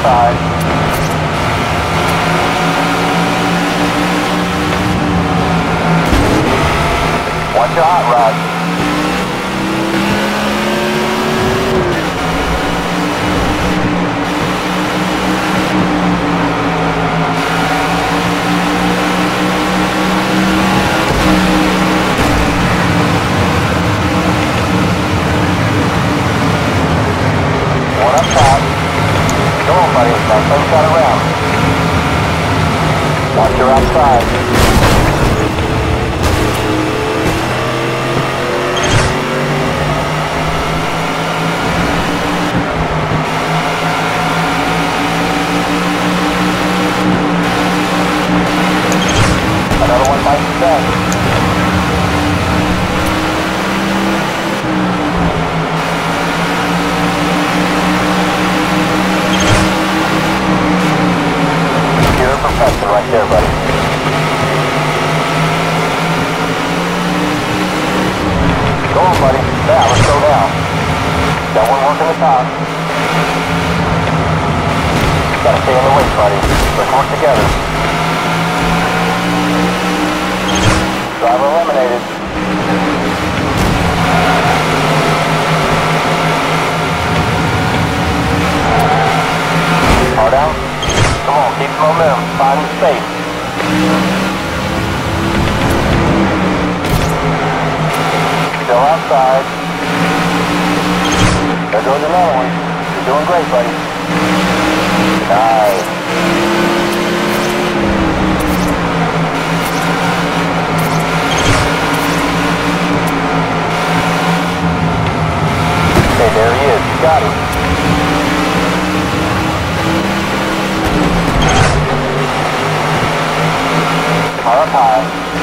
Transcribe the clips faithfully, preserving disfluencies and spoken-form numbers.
outside. Watch your hot rod. One up top. Go on, buddy. Now same shot around. Watch your outside. Another one bites the back. You're a professor right there, buddy. Go on, buddy. Now, let's go down. Got one working the top. Gotta stay in the weight, buddy. Let's work together. Driver eliminated. Car down. Come on, keep the momentum. Find the space. Still outside. There goes another one. You're doing great, buddy. Nice. Okay, there he is. You got him. Car up high.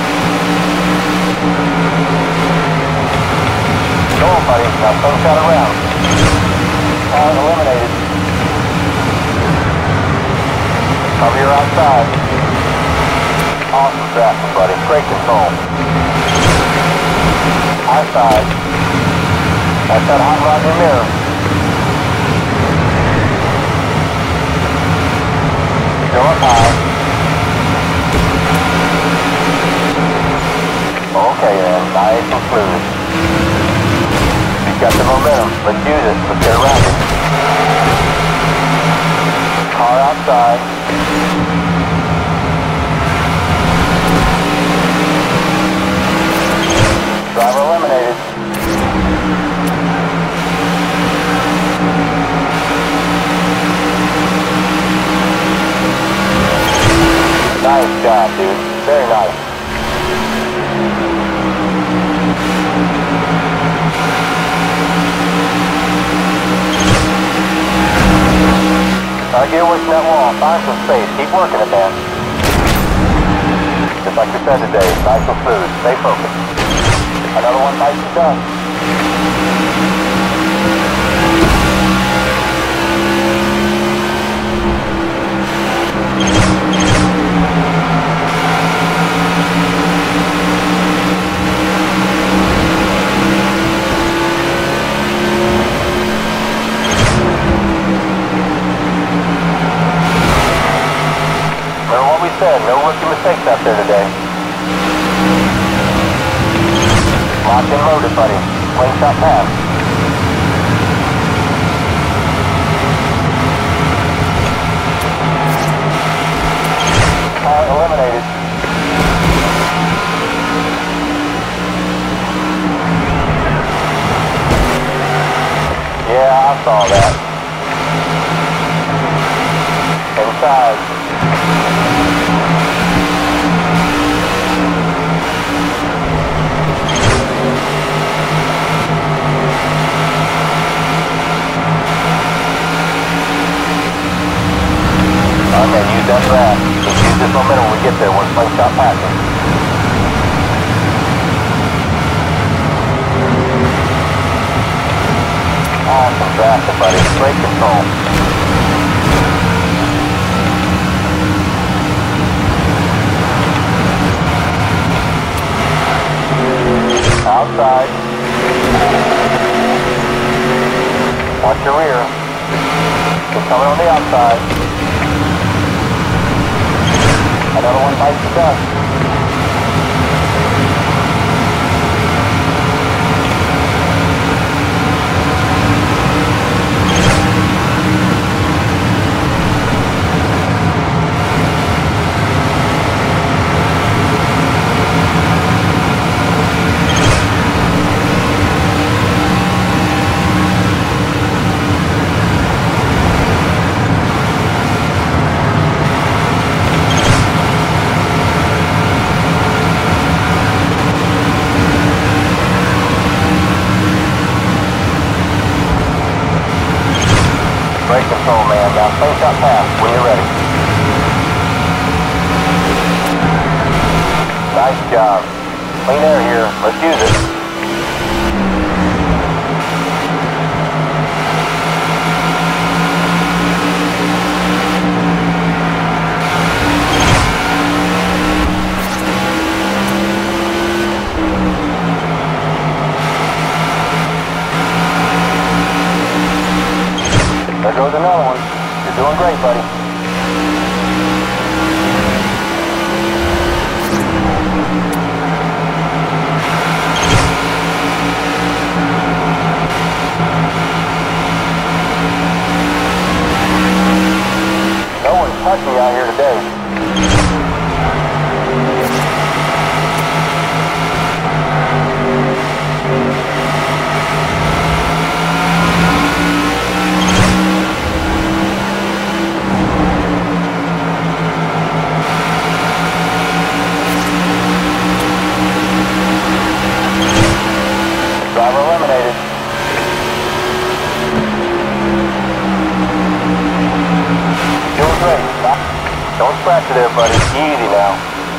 Go on, buddy. Now some shot around. Car eliminated. Cover your outside. Awesome drafting, buddy. Great control. High side. That's that hot rod in your mirror. Still up high. Okay then, nice and fluid. You've got the momentum. Let's use it. Let's get around it. Car outside. Driver eliminated. Nice job, dude. Very nice. Now get away from that wall. Find some space. Keep working it, man. Just like you said today, nice and fluid. Stay focused. Another one bites the dust. Said, no rookie mistakes out there today. Locked and loaded, buddy. Slingshot pass. Car eliminated. Yeah, I saw that. Inside. Okay, use that draft. Just use this momentum when we get there. One slingshot passing. Awesome drafting, buddy. Great control. Outside. Watch your rear. Good coming on the outside. Another one bites the dust. Brake control, man. Now face up fast when you're ready. Nice job. Clean air here. Let's use it. There goes another one. You're doing great, buddy. No one's touched me out here today. Driver eliminated. Doing great. Don't scratch it there, buddy. Easy now.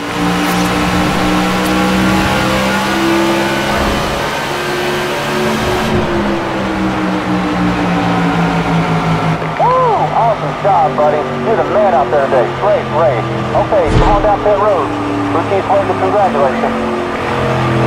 Woo! Awesome job, buddy. You're the man out there today. Great race. Okay, come on down pit road. Rookie Slater, congratulations.